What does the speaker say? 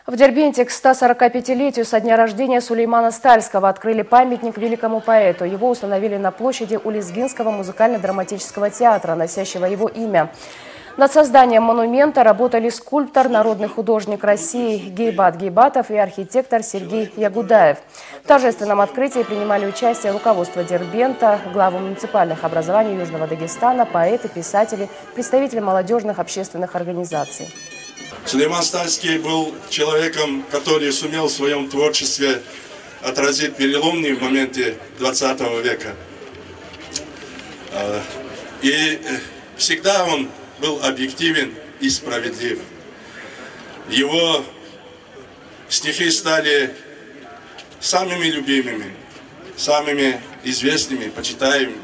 В Дербенте к 145-летию со дня рождения Сулеймана Стальского открыли памятник великому поэту. Его установили на площади у Лезгинского музыкально-драматического театра, носящего его имя. Над созданием монумента работали скульптор, народный художник России Гейбат Гейбатов и архитектор Сергей Ягудаев. В торжественном открытии принимали участие руководство Дербента, главы муниципальных образований Южного Дагестана, поэты, писатели, представители молодежных общественных организаций. Сулейман Стальский был человеком, который сумел в своем творчестве отразить переломные моменты 20 века. И всегда он был объективен и справедлив. Его стихи стали самыми любимыми, самыми известными, почитаемыми.